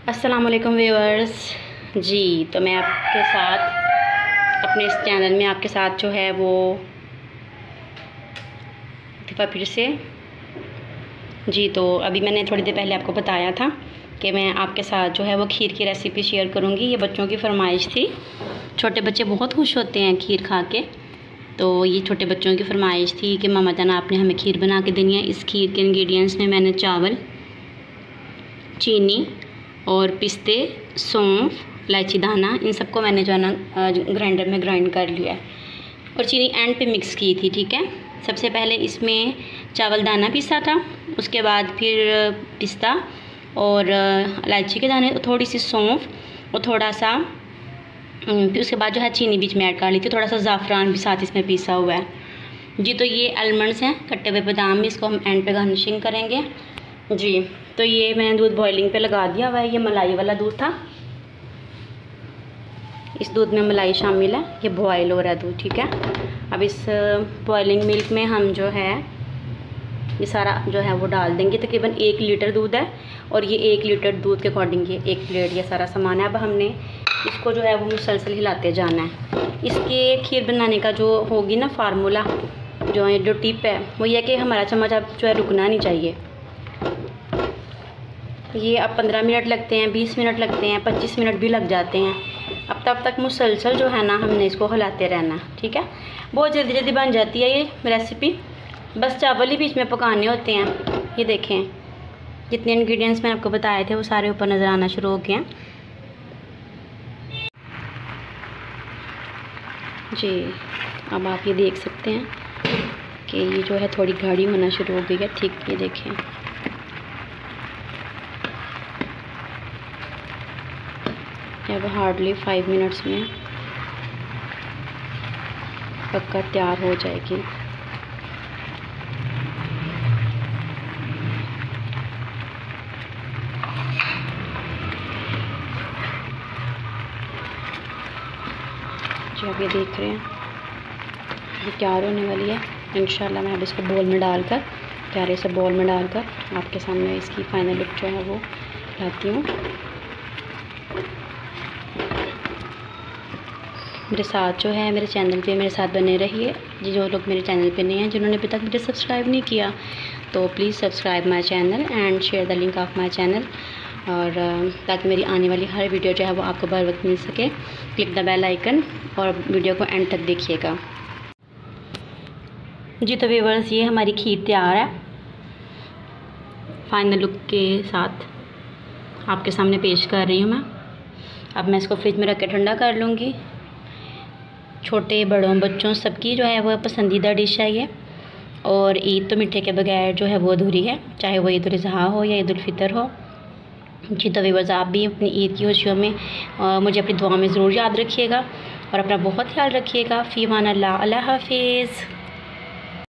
अस्सलाम वालेकुम व्यूअर्स जी। तो मैं आपके साथ अपने इस चैनल में आपके साथ जो है वो फिर से जी। तो अभी मैंने थोड़ी देर पहले आपको बताया था कि मैं आपके साथ जो है वो खीर की रेसिपी शेयर करूँगी। ये बच्चों की फरमाइश थी, छोटे बच्चे बहुत खुश होते हैं खीर खा के। तो ये छोटे बच्चों की फरमाइश थी कि मामा जान आपने हमें खीर बना के देनी है। इस खीर के इंग्रेडिएंट्स में मैंने चावल, चीनी और पिस्ते, सौंफ, इलायची दाना, इन सबको मैंने जो है ना ग्राइंडर में ग्राइंड कर लिया है और चीनी एंड पे मिक्स की थी। ठीक है, सबसे पहले इसमें चावल दाना पीसा था, उसके बाद फिर पिस्ता और इलायची के दाने, थोड़ी सी सौंफ और थोड़ा सा फिर उसके बाद जो है चीनी बीच में ऐड कर ली थी, थोड़ा सा ज़ाफ़रान भी साथ इसमें पीसा हुआ है जी। तो ये आलमंड्स हैं, कट्टे हुए बादाम, इसको हम एंड पे गार्निशिंग करेंगे जी। तो ये मैंने दूध बॉइलिंग पे लगा दिया हुआ है। ये मलाई वाला दूध था, इस दूध में मलाई शामिल है, ये बॉयल हो रहा है दूध। ठीक है, अब इस बॉइलिंग मिल्क में हम जो है ये सारा जो है वो डाल देंगे। तकरीबन 1 लीटर दूध है और ये 1 लीटर दूध के अकॉर्डिंग ये 1 प्लेट ये सारा सामान है। अब हमने इसको जो है वो मुसलसल हिलाते जाना है। इसके खीर बनाने का जो होगी ना फार्मूला, जो टिप है वो ये कि हमारा चम्मच अब जो है रुकना नहीं चाहिए। ये अब 15 मिनट लगते हैं, 20 मिनट लगते हैं, 25 मिनट भी लग जाते हैं। अब तब तक मुसलसल जो है ना हमने इसको हिलाते रहना। ठीक है, बहुत जल्दी जल्दी बन जाती है ये रेसिपी, बस चावल ही बीच में पकाने होते हैं। ये देखें, जितने इंग्रेडिएंट्स मैंने आपको बताए थे वो सारे ऊपर नज़र आना शुरू हो गए हैं जी। अब आप ये देख सकते हैं कि ये जो है थोड़ी गाढ़ी होना शुरू हो गई है। ठीक, ये देखें, अब हार्डली 5 मिनट्स में पक्का तैयार हो जाएगी। जो आप ये देख रहे हैं ये तैयार होने वाली है इंशाल्लाह। मैं अब इसको बोल में डालकर, प्यारे से बोल में डालकर आपके सामने इसकी फाइनल लुक जो है वो लाती हूँ। मेरे साथ जो है मेरे चैनल पे मेरे साथ बने रहिए जी। जो लोग मेरे चैनल पे नहीं हैं, जिन्होंने अभी तक मुझे सब्सक्राइब नहीं किया, तो please subscribe my channel and share the link of my channel, और ताकि मेरी आने वाली हर वीडियो जो है वो आपको बर वक्त मिल सके। क्लिक द बेल आइकन और वीडियो को एंड तक देखिएगा जी। तो व्यूअर्स, ये हमारी खीर तैयार है, फाइनल लुक के साथ आपके सामने पेश कर रही हूँ मैं। अब मैं इसको फ्रिज में रख के ठंडा कर लूँगी। छोटे बड़ों बच्चों सबकी जो है वो पसंदीदा डिश है ये, और ईद तो मीठे के बगैर जो है वो अधूरी है, चाहे वो ईद उल अज़हा हो या ईद उल फितर हो जी। तो व्यूअर्स, आप भी अपनी ईद की खुशियों में मुझे अपनी दुआ में ज़रूर याद रखिएगा और अपना बहुत ख्याल रखिएगा। फ़ी अमान अल्लाह, अल्लाह हाफिज़।